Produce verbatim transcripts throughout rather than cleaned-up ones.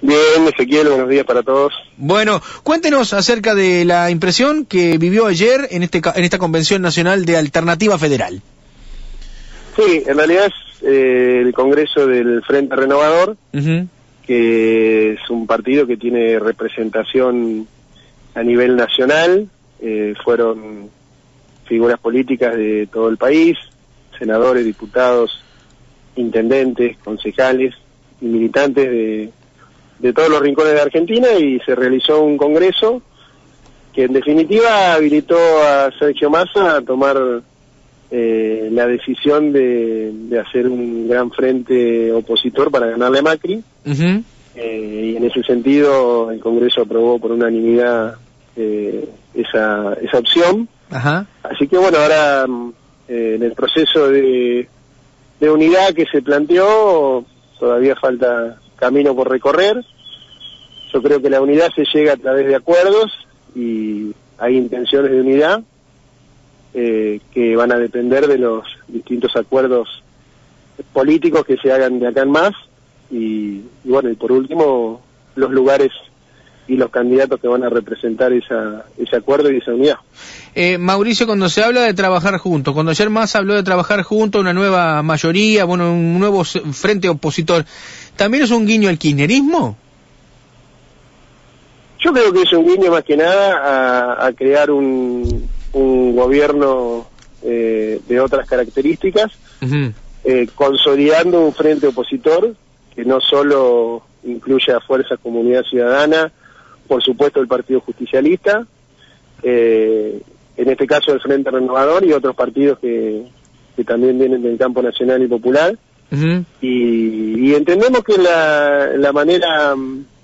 Bien, Ezequiel, buenos días para todos. Bueno, cuéntenos acerca de la impresión que vivió ayer en este en esta Convención Nacional de Alternativa Federal. Sí, en realidad es eh, el Congreso del Frente Renovador, uh-huh. que es un partido que tiene representación a nivel nacional, eh, fueron figuras políticas de todo el país, senadores, diputados, intendentes, concejales y militantes de... de todos los rincones de Argentina, y se realizó un congreso que en definitiva habilitó a Sergio Massa a tomar eh, la decisión de, de hacer un gran frente opositor para ganarle a Macri, uh-huh. eh, y en ese sentido el Congreso aprobó por unanimidad eh, esa, esa opción. Uh-huh. Así que bueno, ahora eh, en el proceso de, de unidad que se planteó todavía falta camino por recorrer. Yo creo que la unidad se llega a través de acuerdos y hay intenciones de unidad eh, que van a depender de los distintos acuerdos políticos que se hagan de acá en más y, y bueno, y por último los lugares y los candidatos que van a representar esa, ese acuerdo y esa unidad. Eh, Mauricio, cuando se habla de trabajar juntos, cuando ayer Massa habló de trabajar juntos, una nueva mayoría, bueno, un nuevo frente opositor, ¿también es un guiño al kirchnerismo? Yo creo que es un guiño más que nada a, a crear un, un gobierno eh, de otras características, uh-huh. eh, consolidando un frente opositor que no solo incluya Fuerza Comunidad Ciudadana, por supuesto el Partido Justicialista, eh, en este caso el Frente Renovador y otros partidos que, que también vienen del campo nacional y popular, uh-huh. y, y entendemos que la, la manera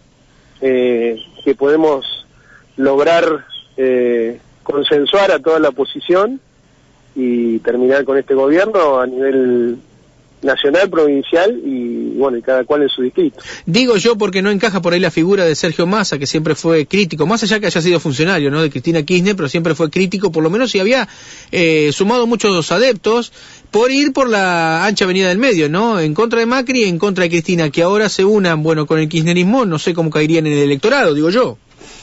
eh, que podemos lograr eh, consensuar a toda la oposición y terminar con este gobierno a nivel nacional, provincial y bueno, y cada cual en su distrito. Digo yo porque no encaja por ahí la figura de Sergio Massa, que siempre fue crítico, más allá que haya sido funcionario, ¿no?, de Cristina Kirchner, pero siempre fue crítico, por lo menos, y había eh, sumado muchos adeptos por ir por la ancha avenida del medio, ¿no?, en contra de Macri y en contra de Cristina, que ahora se unan, bueno, con el kirchnerismo, no sé cómo caerían en el electorado, digo yo.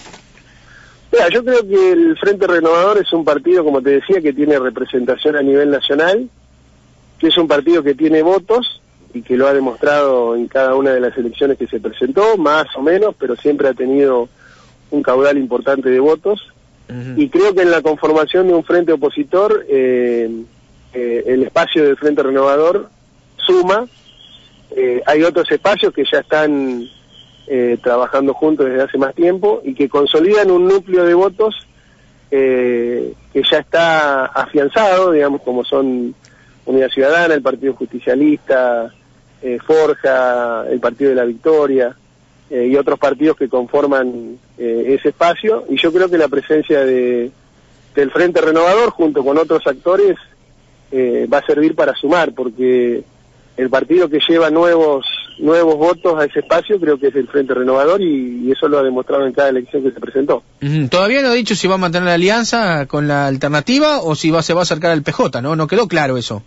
Mira, yo creo que el Frente Renovador es un partido, como te decía, que tiene representación a nivel nacional, que es un partido que tiene votos y que lo ha demostrado en cada una de las elecciones que se presentó, más o menos, pero siempre ha tenido un caudal importante de votos. Uh-huh. Y creo que en la conformación de un frente opositor, eh, eh, el espacio del Frente Renovador suma. Eh, hay otros espacios que ya están eh, trabajando juntos desde hace más tiempo y que consolidan un núcleo de votos eh, que ya está afianzado, digamos, como son Unidad Ciudadana, el Partido Justicialista, eh, Forja, el Partido de la Victoria, eh, y otros partidos que conforman eh, ese espacio, y yo creo que la presencia de del Frente Renovador junto con otros actores eh, va a servir para sumar, porque el partido que lleva nuevos nuevos votos a ese espacio creo que es el Frente Renovador, y, y eso lo ha demostrado en cada elección que se presentó. Uh-huh. Todavía no ha dicho si va a mantener la alianza con la alternativa o si va, se va a acercar al P J, ¿no? No quedó claro eso.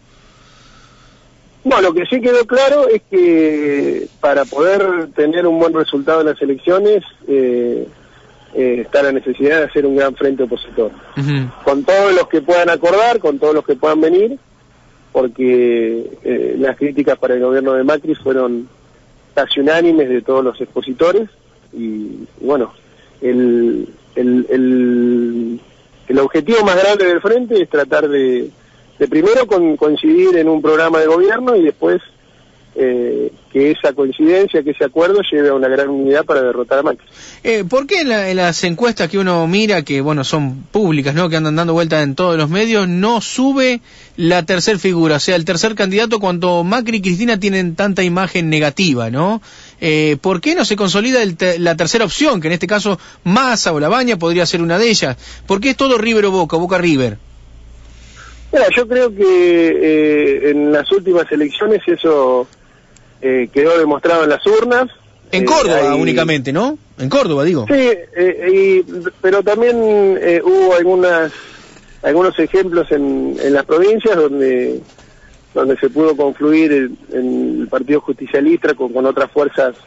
No, lo que sí quedó claro es que para poder tener un buen resultado en las elecciones eh, eh, está la necesidad de hacer un gran frente opositor. Uh-huh. Con todos los que puedan acordar, con todos los que puedan venir, porque eh, las críticas para el gobierno de Macri fueron casi unánimes de todos los expositores, y, y bueno, el, el, el, el objetivo más grande del frente es tratar de de primero con, coincidir en un programa de gobierno y después eh, que esa coincidencia, que ese acuerdo lleve a una gran unidad para derrotar a Macri. Eh, ¿Por qué en, la, en las encuestas que uno mira, que bueno, son públicas, ¿no?, que andan dando vueltas en todos los medios, no sube la tercer figura, o sea, el tercer candidato, cuando Macri y Cristina tienen tanta imagen negativa, ¿no? Eh, ¿Por qué no se consolida el te, la tercera opción, que en este caso Massa o Labaña podría ser una de ellas? ¿Por qué es todo River o Boca, Boca River? Mira, yo creo que eh, en las últimas elecciones eso eh, quedó demostrado en las urnas. En eh, Córdoba hay... únicamente, ¿no? En Córdoba, digo. Sí, eh, y, pero también eh, hubo algunas algunos ejemplos en, en las provincias donde donde se pudo confluir el, el Partido Justicialista con, con otras fuerzas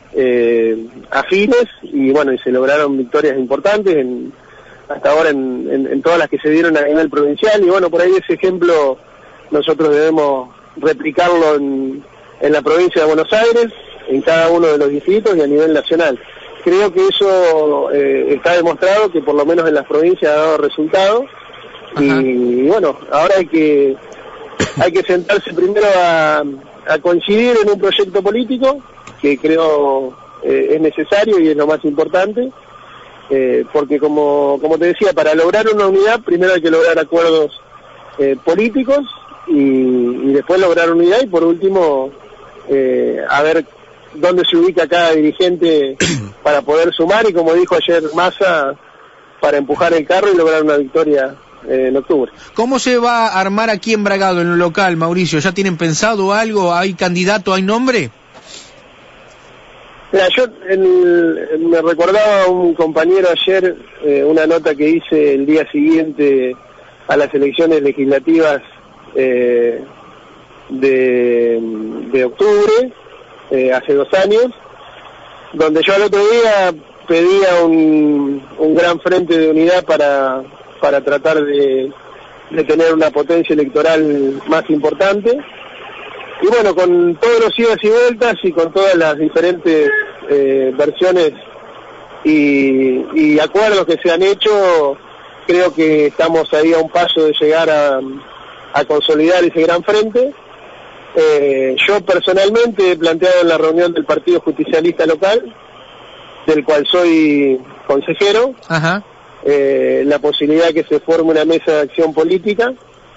eh, afines, y bueno, y se lograron victorias importantes en, hasta ahora en, en, en todas las que se dieron a nivel provincial, y bueno, por ahí ese ejemplo nosotros debemos replicarlo en, en la provincia de Buenos Aires, en cada uno de los distritos y a nivel nacional. Creo que eso eh, está demostrado, que por lo menos en las provincias ha dado resultados, y, y bueno, ahora hay que hay que sentarse primero a, a coincidir en un proyecto político, que creo eh, es necesario y es lo más importante, eh, porque como, como te decía, para lograr una unidad primero hay que lograr acuerdos eh, políticos, y, y después lograr unidad, y por último eh, a ver dónde se ubica cada dirigente para poder sumar, y como dijo ayer Massa, para empujar el carro y lograr una victoria eh, en octubre. ¿Cómo se va a armar aquí en Bragado, en lo local, Mauricio? ¿Ya tienen pensado algo? ¿Hay candidato? ¿Hay nombre? Mira, yo el, me recordaba un compañero ayer eh, una nota que hice el día siguiente a las elecciones legislativas eh, de, de octubre, eh, hace dos años, donde yo al otro día pedía un, un gran frente de unidad para, para tratar de, de tener una potencia electoral más importante. Y bueno, con todos los idas y vueltas y con todas las diferentes eh, versiones y, y acuerdos que se han hecho, creo que estamos ahí a un paso de llegar a, a consolidar ese gran frente. Eh, yo personalmente he planteado en la reunión del Partido Justicialista local, del cual soy consejero, Ajá. Eh, la posibilidad de que se forme una mesa de acción política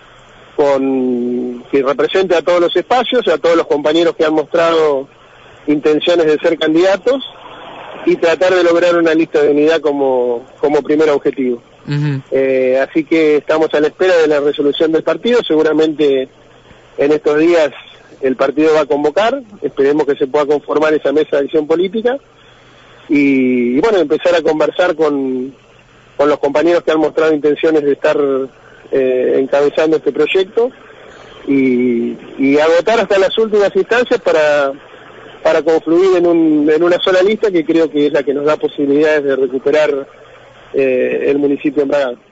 con que represente a todos los espacios, a todos los compañeros que han mostrado intenciones de ser candidatos, y tratar de lograr una lista de unidad como, como primer objetivo. Uh-huh. Eh, así que estamos a la espera de la resolución del partido. Seguramente en estos días el partido va a convocar, esperemos que se pueda conformar esa mesa de acción política, y, y bueno, empezar a conversar con, con los compañeros que han mostrado intenciones de estar eh, encabezando este proyecto, y, y agotar hasta las últimas instancias para, para confluir en, un, en una sola lista, que creo que es la que nos da posibilidades de recuperar eh, el municipio de Bragado.